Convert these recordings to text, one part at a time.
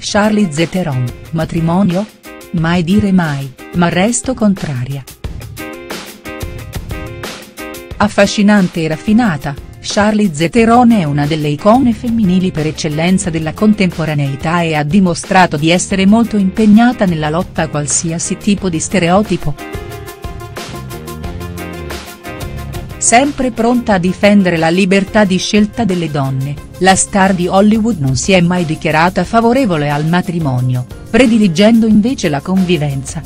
Charlize Theron, matrimonio? Mai dire mai, ma resto contraria. Affascinante e raffinata, Charlize Theron è una delle icone femminili per eccellenza della contemporaneità e ha dimostrato di essere molto impegnata nella lotta a qualsiasi tipo di stereotipo. Sempre pronta a difendere la libertà di scelta delle donne, la star di Hollywood non si è mai dichiarata favorevole al matrimonio, prediligendo invece la convivenza.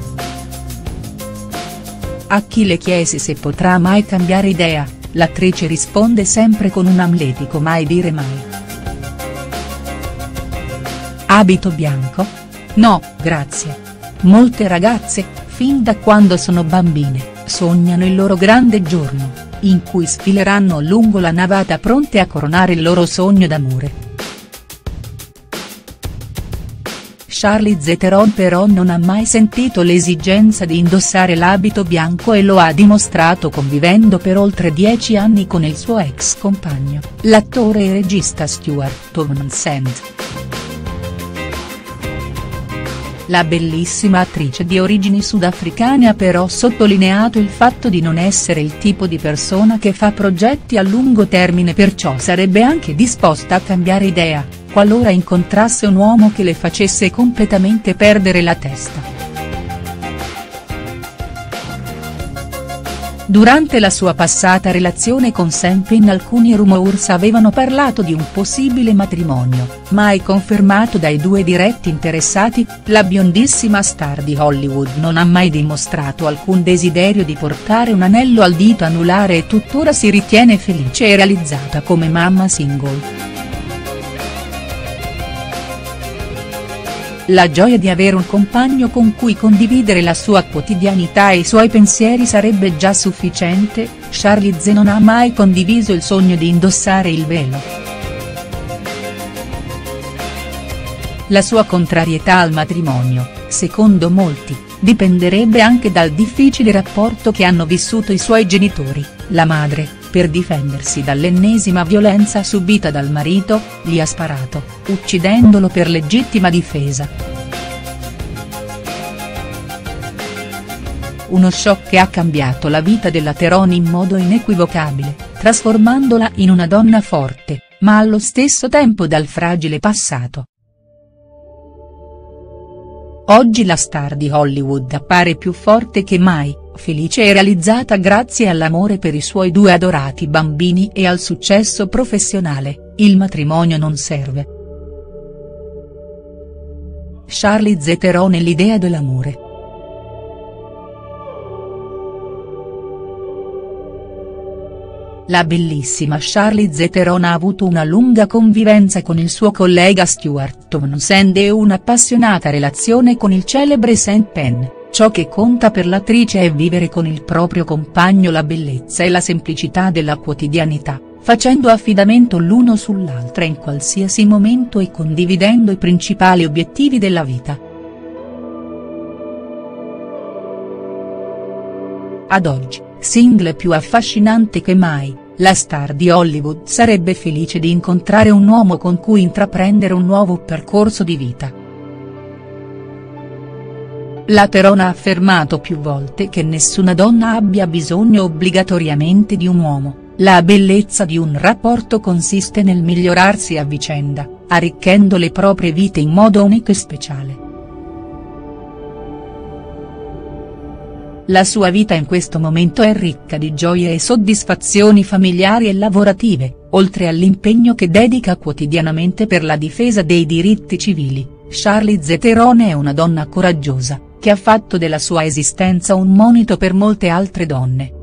A chi le chiese se potrà mai cambiare idea, l'attrice risponde sempre con un amletico mai dire mai. Abito bianco? No, grazie. Molte ragazze, fin da quando sono bambine, sognano il loro grande giorno, in cui sfileranno lungo la navata pronte a coronare il loro sogno d'amore. Charlize Theron però non ha mai sentito l'esigenza di indossare l'abito bianco e lo ha dimostrato convivendo per oltre 10 anni con il suo ex compagno, l'attore e regista Stuart Townsend. La bellissima attrice di origini sudafricane ha però sottolineato il fatto di non essere il tipo di persona che fa progetti a lungo termine, perciò sarebbe anche disposta a cambiare idea, qualora incontrasse un uomo che le facesse completamente perdere la testa. Durante la sua passata relazione con Sean Penn alcuni rumors avevano parlato di un possibile matrimonio, mai confermato dai due diretti interessati. La biondissima star di Hollywood non ha mai dimostrato alcun desiderio di portare un anello al dito anulare e tuttora si ritiene felice e realizzata come mamma single. La gioia di avere un compagno con cui condividere la sua quotidianità e i suoi pensieri sarebbe già sufficiente. Charlize non ha mai condiviso il sogno di indossare il velo. La sua contrarietà al matrimonio, secondo molti, dipenderebbe anche dal difficile rapporto che hanno vissuto i suoi genitori. La madre, per difendersi dall'ennesima violenza subita dal marito, gli ha sparato, uccidendolo per legittima difesa. Uno shock che ha cambiato la vita della Theron in modo inequivocabile, trasformandola in una donna forte, ma allo stesso tempo dal fragile passato. Oggi la star di Hollywood appare più forte che mai, felice e realizzata grazie all'amore per i suoi due adorati bambini e al successo professionale. Il matrimonio non serve. Charlize Theron e l'idea dell'amore. La bellissima Charlize Theron ha avuto una lunga convivenza con il suo collega Stuart Townsend e un'appassionata relazione con il celebre Sean Penn. Ciò che conta per l'attrice è vivere con il proprio compagno la bellezza e la semplicità della quotidianità, facendo affidamento l'uno sull'altra in qualsiasi momento e condividendo i principali obiettivi della vita. Ad oggi, single più affascinante che mai, la star di Hollywood sarebbe felice di incontrare un uomo con cui intraprendere un nuovo percorso di vita. La Theron ha affermato più volte che nessuna donna abbia bisogno obbligatoriamente di un uomo, la bellezza di un rapporto consiste nel migliorarsi a vicenda, arricchendo le proprie vite in modo unico e speciale. La sua vita in questo momento è ricca di gioie e soddisfazioni familiari e lavorative, oltre all'impegno che dedica quotidianamente per la difesa dei diritti civili. Charlize Theron è una donna coraggiosa, che ha fatto della sua esistenza un monito per molte altre donne.